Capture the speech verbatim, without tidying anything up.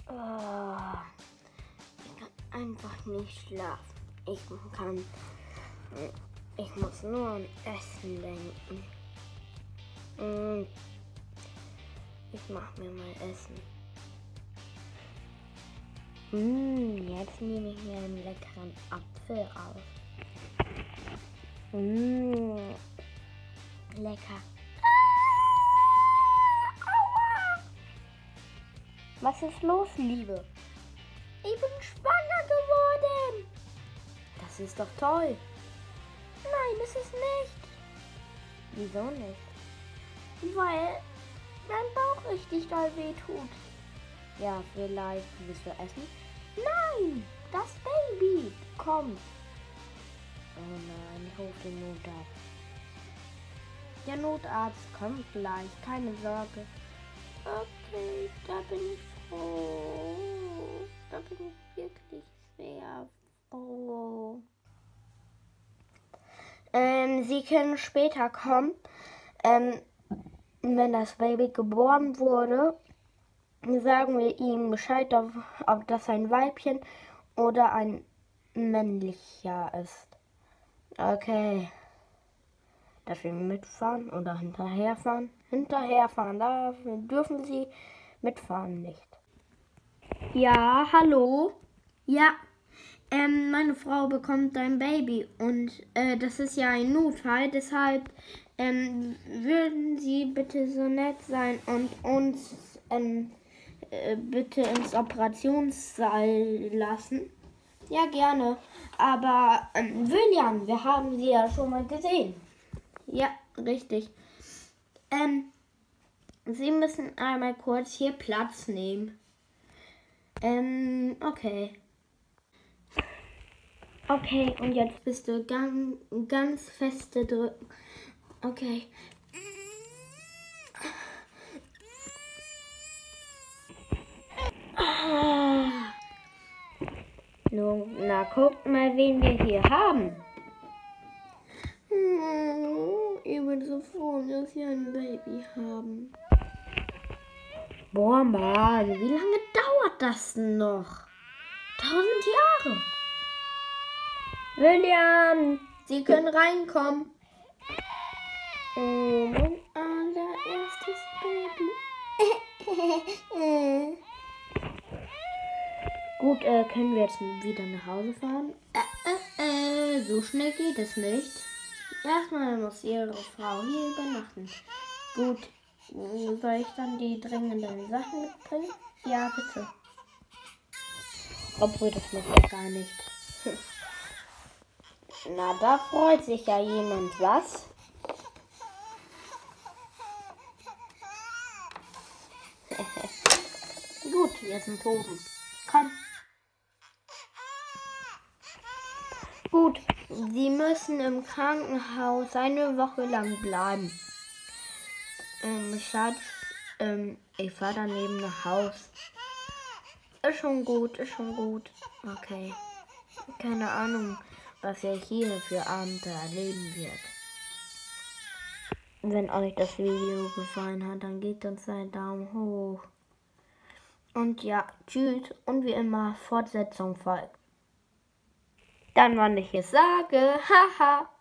Oh, ich kann einfach nicht schlafen. Ich kann. Ich muss nur an Essen denken. Ich mach mir mal Essen. Mm, jetzt nehme ich mir einen leckeren Apfel raus. Mm, lecker. Was ist los, Liebe? Ich bin schwanger geworden. Das ist doch toll. Nein, ist es nicht. Wieso nicht? Weil mein Bauch richtig doll wehtut. Ja, vielleicht willst du essen? Nein, das Baby. Komm. Oh nein, ich rufe den Notarzt. Der Notarzt kommt gleich, keine Sorge. Okay, da bin ich froh. Da bin ich wirklich sehr froh. Ähm, Sie können später kommen. Ähm, wenn das Baby geboren wurde, sagen wir ihm Bescheid, ob, ob das ein Weibchen oder ein männlicher ist. Okay. Dass wir mitfahren oder hinterherfahren? Hinterherfahren, da dürfen Sie mitfahren nicht. Ja, hallo? Ja, ähm, meine Frau bekommt ein Baby und äh, das ist ja ein Notfall, deshalb ähm, würden Sie bitte so nett sein und uns ähm, äh, bitte ins Operationssaal lassen? Ja, gerne. Aber ähm, William, wir haben Sie ja schon mal gesehen. Ja, richtig. Ähm, Sie müssen einmal kurz hier Platz nehmen. Ähm, okay. Okay, und jetzt bist du ganz, ganz feste drücken. Okay. Ah. Nun, na, guckt mal, wen wir hier haben. Ich bin so froh, dass wir ein Baby haben. Boah, Mann, wie lange dauert das noch? Tausend Jahre. William, Sie können reinkommen. Oh, mein allererstes Baby. Gut, äh, können wir jetzt wieder nach Hause fahren? Äh, äh, äh, so schnell geht es nicht. Erstmal muss Ihre Frau hier übernachten. Gut, soll ich dann die dringenden Sachen mitbringen? Ja, bitte. Obwohl, das macht er gar nicht. Na, da freut sich ja jemand, was? Gut, wir sind Toben. Komm. Gut, Sie müssen im Krankenhaus eine Woche lang bleiben. Ähm, Schatz, ähm, ich fahre daneben nach Haus. Ist schon gut, ist schon gut. Okay. Keine Ahnung, was er hier für Abende erleben wird. Wenn euch das Video gefallen hat, dann gebt uns einen Daumen hoch. Und ja, tschüss und wie immer, Fortsetzung folgt. Dann, wann ich es sage, haha.